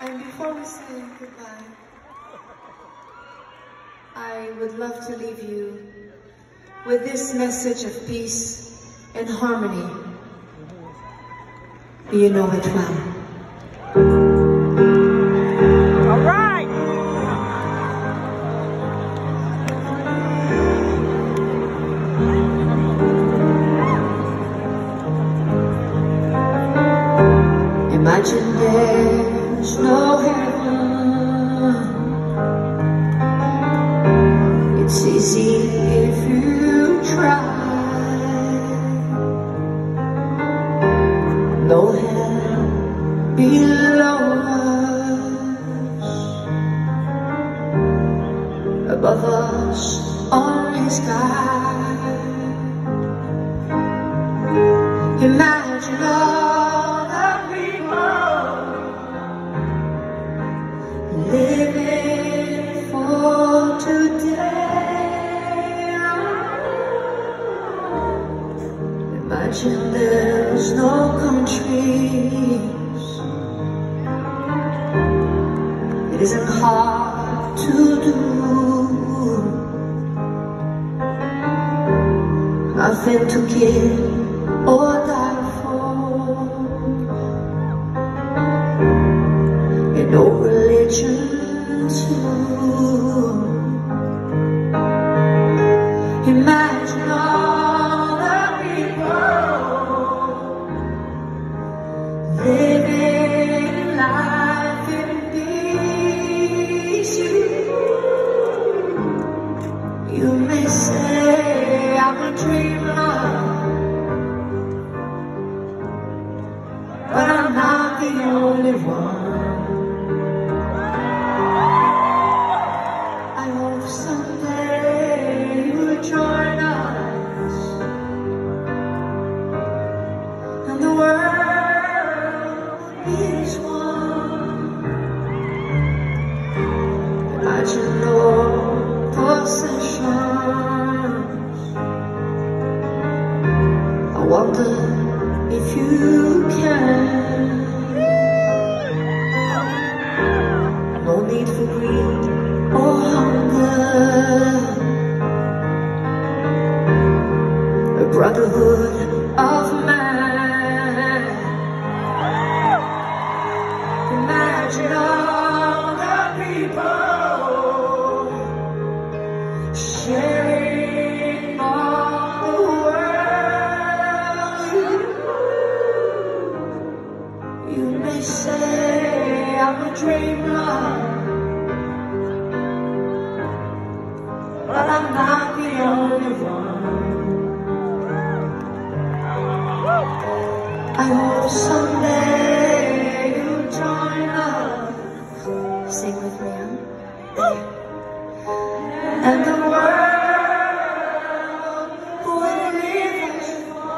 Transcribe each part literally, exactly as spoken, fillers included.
And before we say goodbye, I would love to leave you with this message of peace and harmony. You know it well. All right. Imagine there's no heaven. It's easy if you try. No hell below us, above us only sky. Imagine all the people living for today. Imagine there's no countries. It isn't hard to do. Nothing to kill or die for. And no religion too. Imagine all the people living life in peace. You may say I'm a dreamer, but I'm not the only one. I hope someday you'll join us, and the world is one. Imagine no possessions. I wonder if you can. No need for greed or hunger. A brotherhood of man. Imagine all the people sharing all the world. You may say I'm a dreamer, but I'm not the only one. I hope someday you'll join us. Sing with me, huh? And the world will live as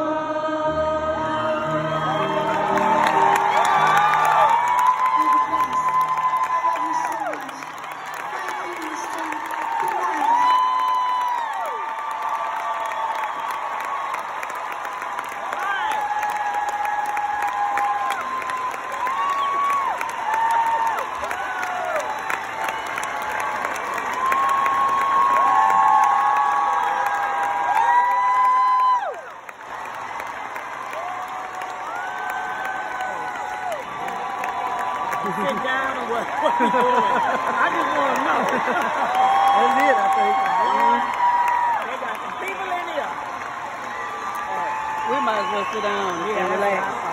Sit down or what? What you doing? I just want to know. That's it, I think. They got some people in here. We might as well sit down and relax.